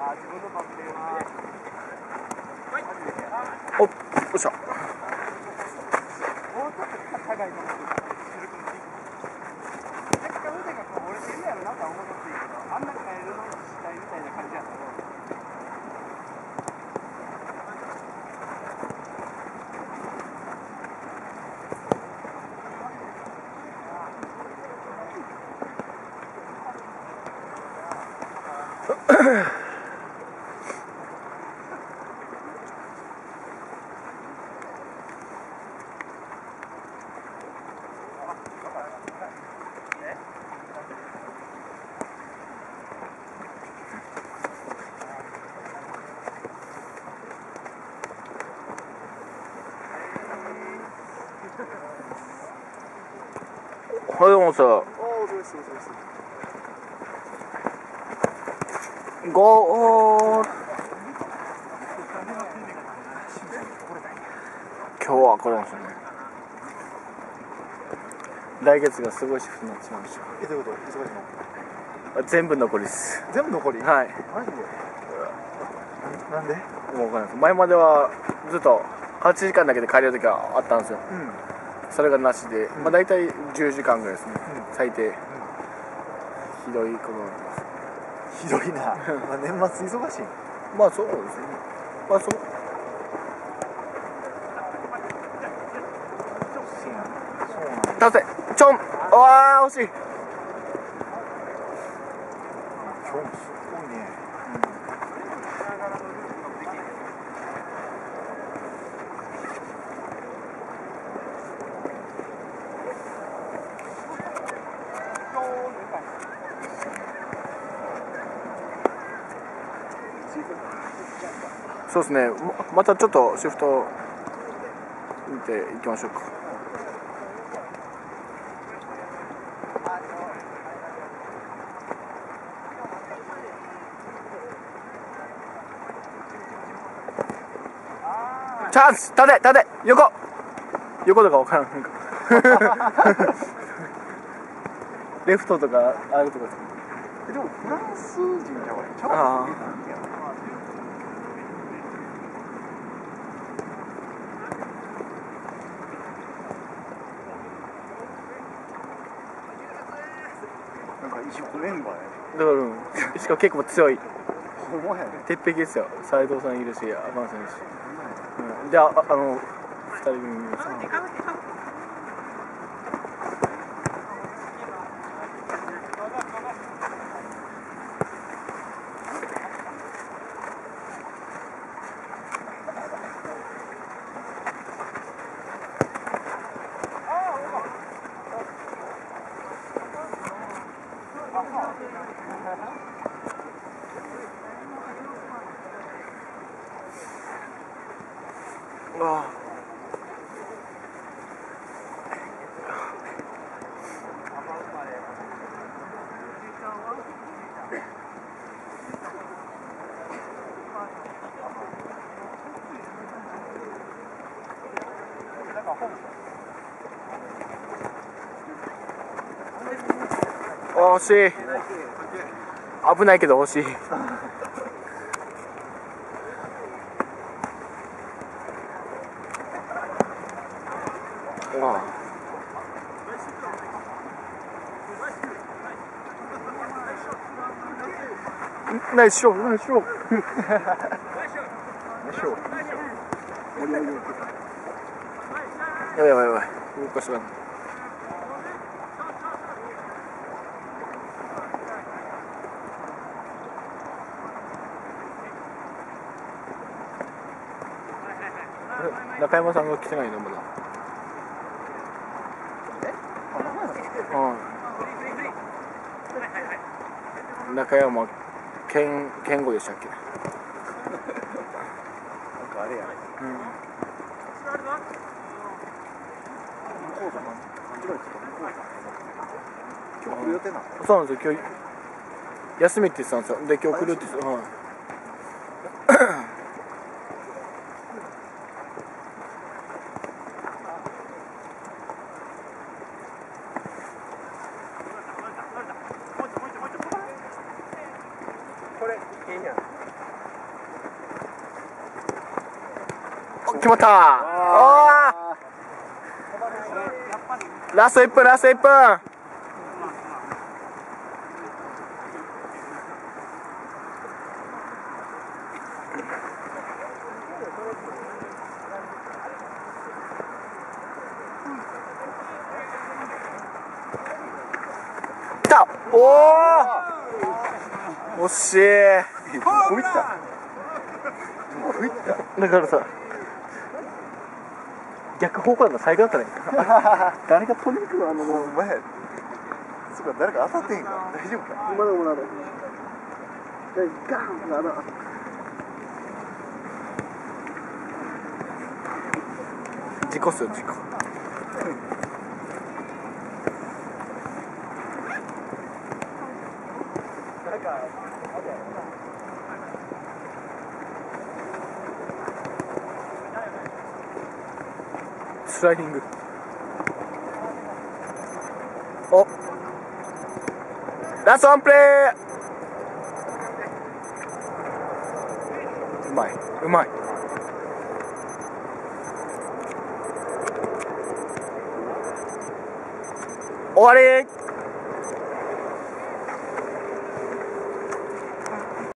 おっ、よっしゃ。はい、どうもさ。ゴール。今日はこれますね。来月がすごいシフトになってしまいました。 どういうこと？忙しいの？ 全部残りです。 全部残り？ はい。 マジで？なんで？ もう分からないです。前まではずっと8時間だけで帰れる時があったんですよ。 うん。 それがなしで、まあ大体10時間ぐらいですね。最低。ひどいことになってます。 ひどいな。まあ年末忙しい。 まあそうですね。まあそう。立て、ちょん、わあ惜しい。 今日もすごいね。 そうですね。またちょっとシフト見ていきましょうか。チャンス、立て、横とか分からん。レフトとかあるとか。 でもフランス人じゃわ。ちゃうわ。なんか一応メンバーやね。 だから、しかも結構強い。 ほんまやね。 鉄壁ですよ。斉藤さんいるし、赤間さんいるし。で、2人組です。惜しい。危ないけど惜しい。ナイスショー、ナイスショー。やばい。動かしがない。中山さんが来てないのまだ。中山健吾でしたっけ？ なんかあれや。今日来る予定なの？ そうなんですよ。今日休みって言ってたんですよ。で今日来るって言ってた。 これいいやん。 決まった。ラスト1分、ラスト1分。きた。おお、惜しい。 どこ行った？どこ行った？ だからさ、逆方向だったら最高だったね。 誰が飛んでいくの？お前そうか、誰か当たってへんか？大丈夫か？ まだまだガンなら事故っすよ、事故。スライディング。お、ラストワンプレー。うまい、うまい。終わり。